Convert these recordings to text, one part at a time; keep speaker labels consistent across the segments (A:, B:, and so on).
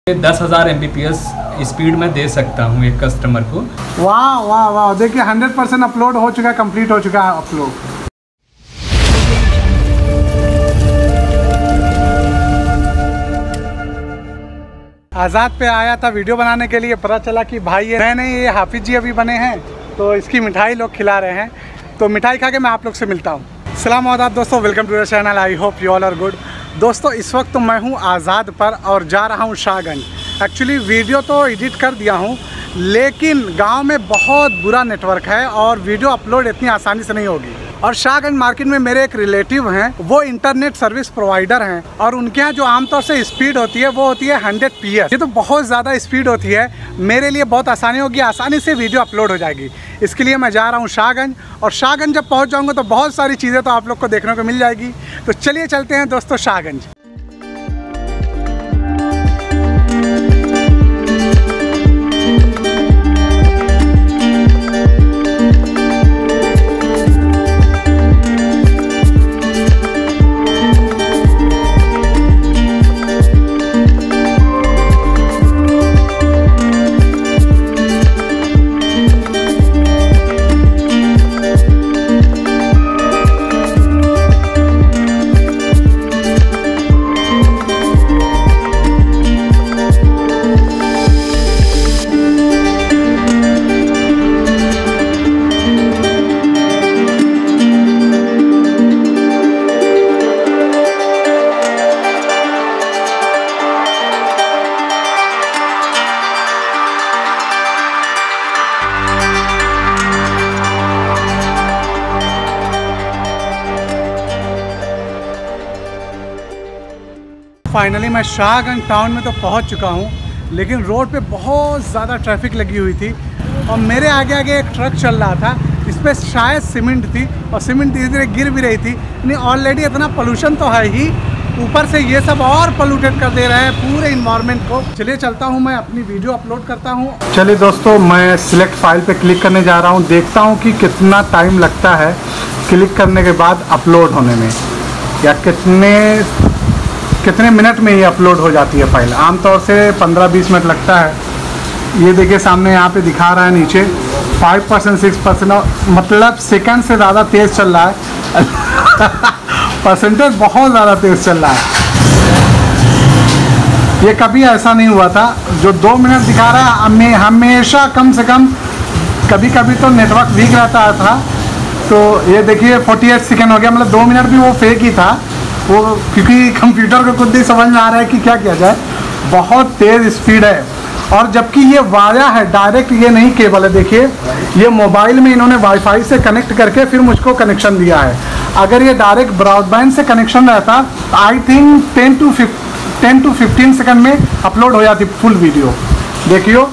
A: 10,000 Mbps speed में दे सकता हूँ एक कस्टमर को।
B: वाह वाह वाह, देखिए 100% अपलोड हो चुका है, कंप्लीट हो चुका है अपलोड। आज़ाद पे आया था वीडियो बनाने के लिए, पता चला कि भाई ये हाफिज जी अभी बने हैं, तो इसकी मिठाई लोग खिला रहे हैं। तो मिठाई खा के मैं आप लोग से मिलता हूँ। सलाम आदाब दोस्तों, welcome to the channel. I hope you all are good. दोस्तों इस वक्त तो मैं हूँ आज़ाद पर और जा रहा हूँ शाहगंज। एक्चुअली वीडियो तो एडिट कर दिया हूँ, लेकिन गांव में बहुत बुरा नेटवर्क है और वीडियो अपलोड इतनी आसानी से नहीं होगी। और शाहगंज मार्केट में मेरे एक रिलेटिव हैं, वो इंटरनेट सर्विस प्रोवाइडर हैं और उनके यहाँ जो आमतौर से स्पीड होती है वो होती है 100 PS। ये तो बहुत ज़्यादा स्पीड होती है, मेरे लिए बहुत आसानी होगी, आसानी से वीडियो अपलोड हो जाएगी। इसके लिए मैं जा रहा हूँ शाहगंज, और शाहगंज जब पहुँच जाऊँगा तो बहुत सारी चीज़ें तो आप लोग को देखने को मिल जाएगी। तो चलिए चलते हैं दोस्तों शाहगंज। फाइनली मैं शाहगंज टाउन में तो पहुंच चुका हूं, लेकिन रोड पे बहुत ज़्यादा ट्रैफिक लगी हुई थी और मेरे आगे आगे एक ट्रक चल रहा था। इस पर शायद सीमेंट थी और सीमेंट धीरे धीरे गिर भी रही थी। यानी ऑलरेडी इतना पोल्यूशन तो है ही, ऊपर से ये सब और पोल्यूटेड कर दे रहे हैं पूरे इन्वायरमेंट को। चलिए चलता हूँ, मैं अपनी वीडियो अपलोड करता हूँ। चलिए दोस्तों, मैं सिलेक्ट फाइल पे क्लिक करने जा रहा हूँ। देखता हूँ कि कितना टाइम लगता है क्लिक करने के बाद अपलोड होने में, या कितने मिनट में ही अपलोड हो जाती है फाइल। आमतौर से 15-20 मिनट लगता है। ये देखिए सामने यहाँ पे दिखा रहा है नीचे 5%, 6%, मतलब सेकंड से ज़्यादा तेज़ चल रहा है। परसेंटेज बहुत ज़्यादा तेज़ चल रहा है। ये कभी ऐसा नहीं हुआ था। जो 2 मिनट दिखा रहा है हमें हमेशा कम से कम, कभी कभी तो नेटवर्क वीक रहता था। तो ये देखिए 48 सेकेंड हो गया, मतलब 2 मिनट भी वो फेक ही था वो, क्योंकि कंप्यूटर को खुद ही समझ में आ रहा है कि क्या किया जाए। बहुत तेज़ स्पीड है, और जबकि ये वाया है, डायरेक्ट ये नहीं केबल है। देखिए ये मोबाइल में इन्होंने वाईफाई से कनेक्ट करके फिर मुझको कनेक्शन दिया है। अगर ये डायरेक्ट ब्रॉडबैंड से कनेक्शन रहता तो आई थिंक 10 to 15 सेकंड में अपलोड हो जाती फुल वीडियो। देखियो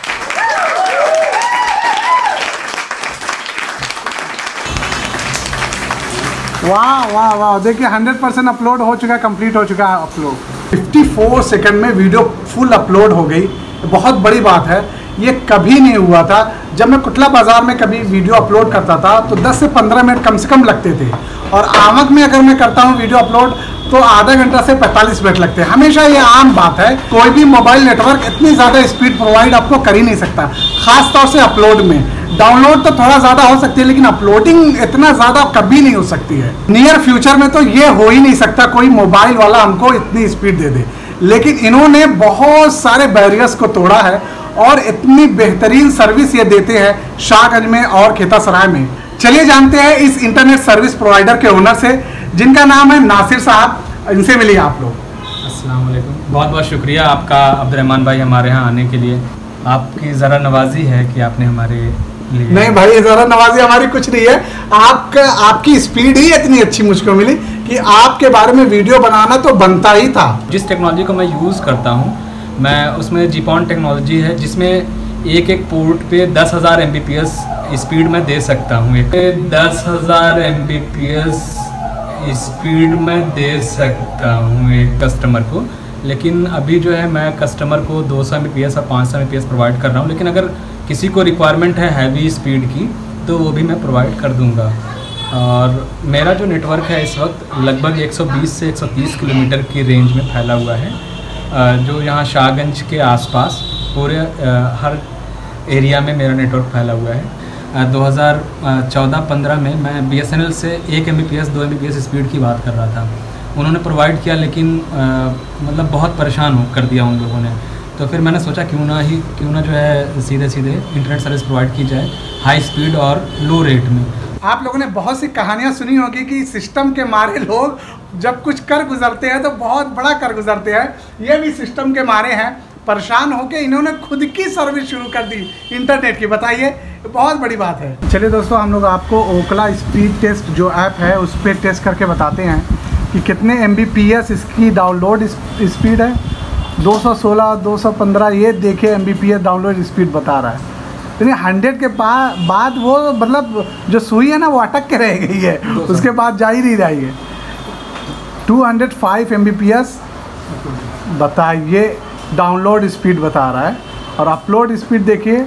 B: वाह वाह वाह, देखिए 100% अपलोड हो चुका है, कंप्लीट हो चुका है अपलोड। 54 सेकंड में वीडियो फुल अपलोड हो गई। बहुत बड़ी बात है, ये कभी नहीं हुआ था। जब मैं कुटला बाज़ार में कभी वीडियो अपलोड करता था तो 10 से 15 मिनट कम से कम लगते थे, और आवक में अगर मैं करता हूँ वीडियो अपलोड तो आधा घंटा से 45 मिनट लगते हैं। हमेशा ये आम बात है, कोई भी मोबाइल नेटवर्क इतनी ज़्यादा स्पीड प्रोवाइड आपको कर ही नहीं सकता, खास तौर से अपलोड में। डाउनलोड तो थोड़ा ज़्यादा हो सकती है, लेकिन अपलोडिंग इतना ज़्यादा कभी नहीं हो सकती है। नियर फ्यूचर में तो ये हो ही नहीं सकता कोई मोबाइल वाला हमको इतनी स्पीड दे दे। लेकिन इन्होंने बहुत सारे बैरियर्स को तोड़ा है और इतनी बेहतरीन सर्विस ये देते हैं शाहगंज में और खेतासराय में। चलिए जानते हैं इस इंटरनेट सर्विस प्रोवाइडर के ओनर से, जिनका नाम है नासिर साहब। इनसे मिलिए आप लोग।
A: अस्सलाम वालेकुम, बहुत बहुत शुक्रिया आपका अब्दुर्रहमान भाई हमारे यहाँ आने के लिए। आपकी ज़रा नवाजी है कि आपने हमारे लिए।
B: नहीं भाई, ज़रा नवाजी हमारी कुछ नहीं है, आपकी स्पीड ही इतनी अच्छी मुझको मिली कि आपके बारे में वीडियो बनाना तो बनता ही था।
A: जिस टेक्नोलॉजी को मैं यूज़ करता हूँ मैं, उसमें जीपॉन टेक्नोलॉजी है, जिसमें एक पोर्ट पे 10,000 Mbps स्पीड में दे सकता हूँ। 10,000 Mbps स्पीड में दे सकता हूँ एक कस्टमर को। लेकिन अभी जो है मैं कस्टमर को 200 Mbps और 500 Mbps प्रोवाइड कर रहा हूँ, लेकिन अगर किसी को रिक्वायरमेंट है हैवी स्पीड की तो वो भी मैं प्रोवाइड कर दूँगा। और मेरा जो नेटवर्क है इस वक्त लगभग 120 से 130 किलोमीटर की रेंज में फैला हुआ है। जो यहाँ शाहगंज के आसपास पूरे हर एरिया में मेरा नेटवर्क फैला हुआ है। 2014-15 में मैं BSNL से 1 Mbps 2 Mbps स्पीड की बात कर रहा था। उन्होंने प्रोवाइड किया, लेकिन मतलब बहुत परेशान कर दिया उन लोगों ने। तो फिर मैंने सोचा क्यों ना जो है सीधे इंटरनेट सर्विस प्रोवाइड की जाए हाई स्पीड और लो रेट में।
B: आप लोगों ने बहुत सी कहानियां सुनी होगी कि सिस्टम के मारे लोग जब कुछ कर गुजरते हैं तो बहुत बड़ा कर गुजरते हैं। ये भी सिस्टम के मारे हैं, परेशान होकर इन्होंने खुद की सर्विस शुरू कर दी इंटरनेट की। बताइए, बहुत बड़ी बात है। चलिए दोस्तों, हम लोग आपको ओकला स्पीड टेस्ट जो ऐप है उस पर टेस्ट करके बताते हैं कि कितने MBPS इसकी डाउनलोड स्पीड है। 216, 215, ये देखिए MBPS डाउनलोड स्पीड बता रहा है। यानी 100 के बाद वो मतलब जो सुई है ना वो अटक के रह गई है, उसके बाद जा ही नहीं रही है। 205 MBPS बताइए डाउनलोड स्पीड बता रहा है, और अपलोड स्पीड देखिए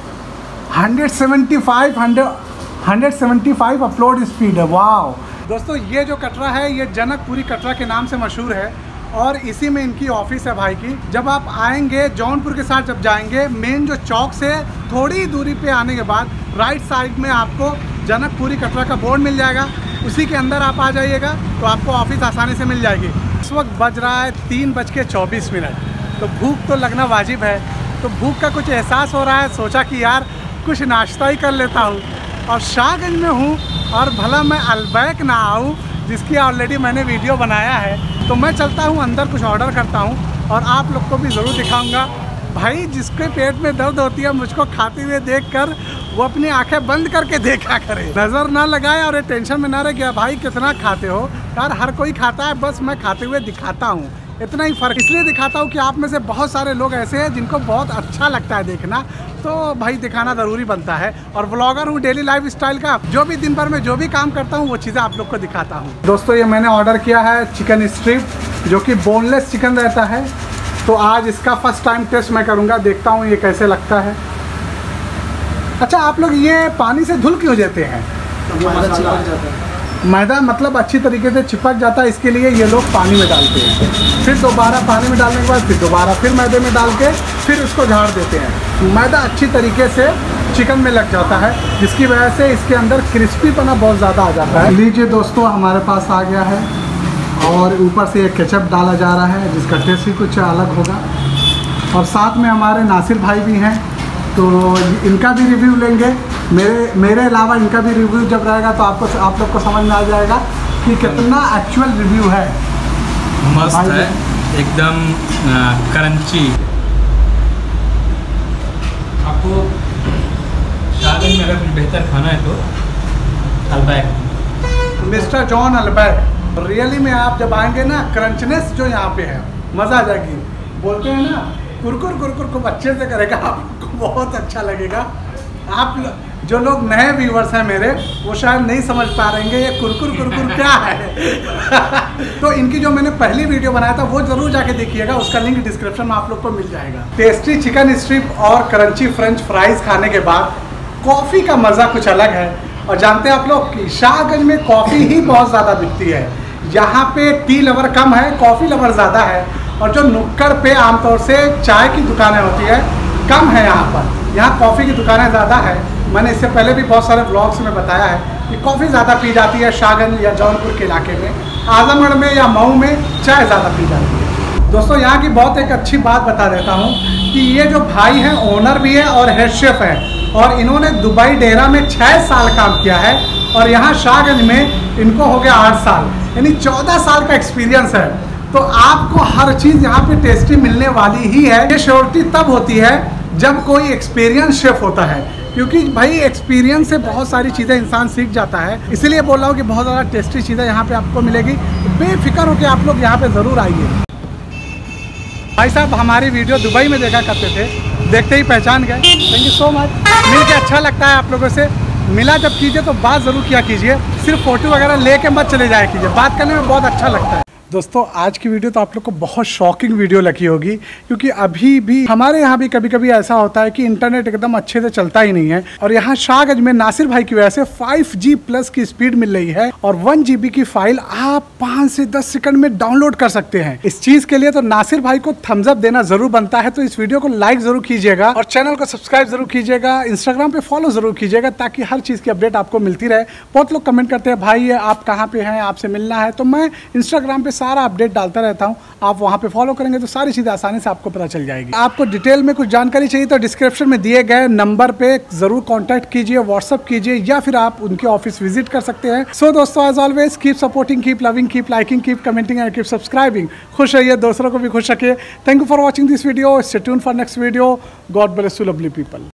B: 175 अपलोड स्पीड है। वाह दोस्तों, ये जो कटरा है ये जनकपुरी कटरा के नाम से मशहूर है और इसी में इनकी ऑफिस है भाई की। जब आप आएंगे जौनपुर के साथ जब जाएंगे, मेन जो चौक से थोड़ी दूरी पे आने के बाद राइट साइड में आपको जनकपुरी कटरा का बोर्ड मिल जाएगा। उसी के अंदर आप आ जाइएगा तो आपको ऑफिस आसानी से मिल जाएगी। इस वक्त बज रहा है 3:24, तो भूख तो लगना वाजिब है। तो भूख का कुछ एहसास हो रहा है, सोचा कि यार कुछ नाश्ता ही कर लेता हूँ। और शाहगंज में हूँ और भला मैं अलबैक ना आऊँ जिसकी ऑलरेडी मैंने वीडियो बनाया है। तो मैं चलता हूँ अंदर, कुछ ऑर्डर करता हूँ और आप लोग को भी ज़रूर दिखाऊंगा। भाई जिसके पेट में दर्द होती है मुझको खाते हुए देखकर वो अपनी आंखें बंद करके देखा करे, नज़र ना लगाए और ये टेंशन में ना रह गया भाई कितना खाते हो। यार हर कोई खाता है, बस मैं खाते हुए दिखाता हूँ, इतना ही फ़र्क। इसलिए दिखाता हूँ कि आप में से बहुत सारे लोग ऐसे हैं जिनको बहुत अच्छा लगता है देखना, तो भाई दिखाना ज़रूरी बनता है। और व्लॉगर हूँ डेली लाइफ स्टाइल का, जो भी दिन भर में जो भी काम करता हूँ वो चीज़ें आप लोग को दिखाता हूँ। दोस्तों, ये मैंने ऑर्डर किया है चिकन स्ट्रिप, जो कि बोनलेस चिकन रहता है। तो आज इसका फर्स्ट टाइम टेस्ट मैं करूँगा, देखता हूँ ये कैसे लगता है। अच्छा, आप लोग ये पानी से धुल क्यों देते हैं? मैदा मतलब अच्छी तरीके से चिपक जाता है, इसके लिए ये लोग पानी में डालते हैं। फिर दोबारा पानी में डालने के बाद फिर दोबारा फिर मैदे में डाल के फिर उसको झाड़ देते हैं। मैदा अच्छी तरीके से चिकन में लग जाता है, जिसकी वजह से इसके अंदर क्रिस्पीपना बहुत ज़्यादा आ जाता है। लीजिए दोस्तों, हमारे पास आ गया है और ऊपर से एक केचप डाला जा रहा है जिसका टेस्ट ही कुछ अलग होगा। और साथ में हमारे नासिर भाई भी हैं, तो इनका भी रिव्यू लेंगे। मेरे अलावा इनका भी रिव्यू जब रहेगा तो आप लोग को समझ में आ जाएगा कि कितना एक्चुअल रिव्यू है।
A: मस्त है एकदम क्रंची। आपको शाहगंज में अगर कुछ बेहतर खाना है तो Albaik,
B: mister John Albaik. Really में आप जब आएंगे ना, क्रंचनेस जो यहाँ पे है मज़ा आ जाएगी। बोलते हैं ना कुरकुर कुरकुर खूब अच्छे से करेगा, आपको बहुत अच्छा लगेगा। आप जो लोग नए व्यूवर्स हैं मेरे, वो शायद नहीं समझ पा रहेंगे ये कुरकुर कुरकुर क्या है। तो इनकी जो मैंने पहली वीडियो बनाया था वो जरूर जाके देखिएगा, उसका लिंक डिस्क्रिप्शन में आप लोग को मिल जाएगा। टेस्टी चिकन स्ट्रिप और क्रंची फ्रेंच फ्राइज खाने के बाद कॉफ़ी का मज़ा कुछ अलग है। और जानते हैं आप लोग कि शाहगंज में कॉफ़ी ही बहुत ज़्यादा बिकती है। यहाँ पे टी लवर कम है, कॉफ़ी लवर ज़्यादा है। और जो नुक्कड़ पे आमतौर से चाय की दुकानें होती है कम है, यहाँ कॉफ़ी की दुकानें ज़्यादा है। मैंने इससे पहले भी बहुत सारे व्लॉग्स में बताया है कि कॉफ़ी ज़्यादा पी जाती है शाहगंज या जौनपुर के इलाके में। आजमगढ़ में या मऊ में चाय ज़्यादा पी जाती है। दोस्तों, यहाँ की बहुत एक अच्छी बात बता देता हूँ कि ये जो भाई हैं ओनर भी है और हेड शेफ है, और इन्होंने दुबई डेरा में 6 साल काम किया है और यहाँ शाहगंज में इनको हो गया 8 साल, यानी 14 साल का एक्सपीरियंस है। तो आपको हर चीज़ यहाँ पे टेस्टी मिलने वाली ही है। ये श्योरिटी तब होती है जब कोई एक्सपीरियंस शेफ होता है, क्योंकि भाई एक्सपीरियंस से बहुत सारी चीज़ें इंसान सीख जाता है। इसीलिए बोल रहा हूँ कि बहुत ज़्यादा टेस्टी चीज़ें यहाँ पे आपको मिलेगी। बेफिक्र होकर आप लोग यहाँ पे ज़रूर आइए। भाई साहब हमारी वीडियो दुबई में देखा करते थे, देखते ही पहचान गए। Thank you so much. मिल के अच्छा लगता है आप लोगों से। मिला जब कीजिए तो बात ज़रूर किया कीजिए, सिर्फ फ़ोटो वगैरह ले के मत चले जाया कीजिए, बात करने में बहुत अच्छा लगता है। दोस्तों आज की वीडियो तो आप लोग को बहुत शॉकिंग वीडियो लगी होगी, क्योंकि अभी भी हमारे यहाँ भी कभी कभी ऐसा होता है कि इंटरनेट एकदम अच्छे से चलता ही नहीं है। और यहाँ शाहगंज में नासिर भाई की वजह से 5G प्लस की स्पीड मिल रही है और 1 GB की फाइल आप 5 से 10 सेकंड में डाउनलोड कर सकते हैं। इस चीज के लिए तो नासिर भाई को थम्स अप देना जरूर बनता है। तो इस वीडियो को लाइक जरूर कीजिएगा और चैनल को सब्सक्राइब जरूर कीजिएगा, इंस्टाग्राम पे फॉलो जरूर कीजिएगा ताकि हर चीज की अपडेट आपको मिलती रहे। बहुत लोग कमेंट करते हैं भाई आप कहाँ पे हैं, आपसे मिलना है, तो मैं इंस्टाग्राम पे सारा अपडेट डालता रहता हूँ। आप वहाँ पे फॉलो करेंगे तो सारी चीज़ें आसानी से आपको पता चल जाएगी। आपको डिटेल में कुछ जानकारी चाहिए तो डिस्क्रिप्शन में दिए गए नंबर पे जरूर कांटेक्ट कीजिए, व्हाट्सअप कीजिए या फिर आप उनके ऑफिस विजिट कर सकते हैं। सो दोस्तों as always keep supporting, keep loving, keep liking, keep commenting and keep subscribing. खुश रहिए, दूसरों को भी खुश रखिए। Thank you for watching this video. Stay tuned for next video. God bless you lovely people.